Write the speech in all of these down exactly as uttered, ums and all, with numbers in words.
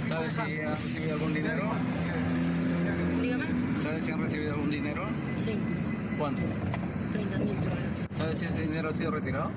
¿Sabes si han recibido algún dinero? Dígame. ¿Sabes si han recibido algún dinero? Sí. ¿Cuánto? treinta mil soles. ¿Sabes si ese dinero ha sido retirado?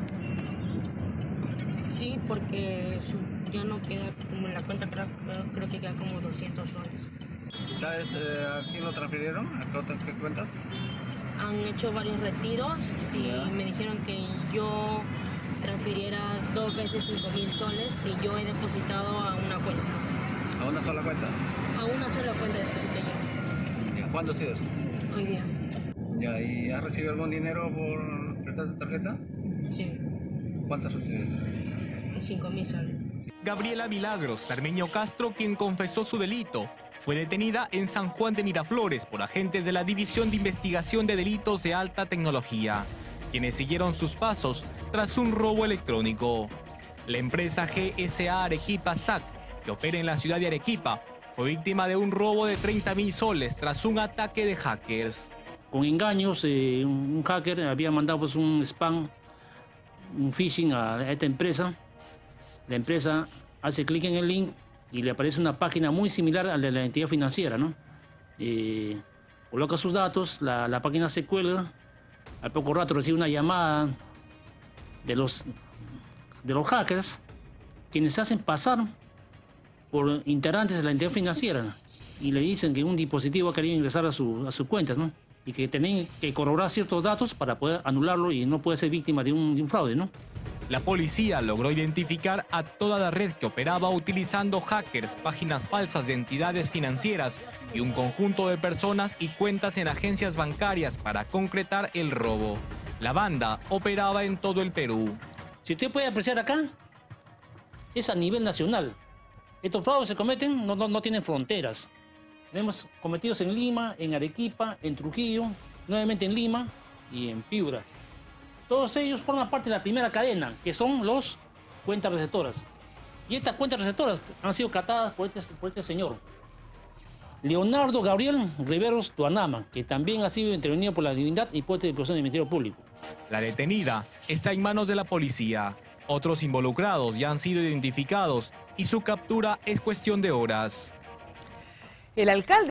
Sí, porque su- ya no queda como en la cuenta, creo, creo que queda como doscientos soles. ¿Sabes eh, a quién lo transfirieron? ¿A qué otras qué cuentas? Han hecho varios retiros y Ya. me dijeron que yo transfiriera dos veces cinco mil soles y yo he depositado a una cuenta. ¿A una sola cuenta? A una sola cuenta deposité yo, ¿Y cuándo ha sido eso? hoy día. Ya, ¿y has recibido algún dinero por prestar tu tarjeta? Sí, ¿Cuánto has recibido? cinco mil soles. Gabriela Milagros Termeño Castro, quien confesó su delito, fue detenida en San Juan de Miraflores por agentes de la División de Investigación de Delitos de Alta Tecnología, quienes siguieron sus pasos tras un robo electrónico. La empresa G S A Arequipa S A C, que opera en la ciudad de Arequipa, fue víctima de un robo de treinta mil soles tras un ataque de hackers. Con engaños, eh, un hacker había mandado pues, un spam, un phishing a esta empresa. La empresa hace clic en el link y le aparece una página muy similar a la de la entidad financiera, ¿no? Eh, coloca sus datos, la, la página se cuelga, al poco rato recibe una llamada de los, de los hackers, quienes se hacen pasar por integrantes de la entidad financiera y le dicen que un dispositivo ha querido ingresar a, su, a sus cuentas, ¿no? Y que tienen que corroborar ciertos datos para poder anularlo y no puede ser víctima de un, de un fraude, ¿no? La policía logró identificar a toda la red que operaba utilizando hackers, páginas falsas de entidades financieras y un conjunto de personas y cuentas en agencias bancarias para concretar el robo. La banda operaba en todo el Perú. Si usted puede apreciar acá, es a nivel nacional. Estos fraudes se cometen, no, no, no tienen fronteras. Tenemos cometidos en Lima, en Arequipa, en Trujillo, nuevamente en Lima y en Piura. Todos ellos forman parte de la primera cadena, que son los cuentas receptoras. Y estas cuentas receptoras han sido catadas por este, por este señor, Leonardo Gabriel Riveros Tuanama, que también ha sido intervenido por la Divindad y puesto de prisión del Ministerio Público. La detenida está en manos de la policía. Otros involucrados ya han sido identificados y su captura es cuestión de horas. El alcalde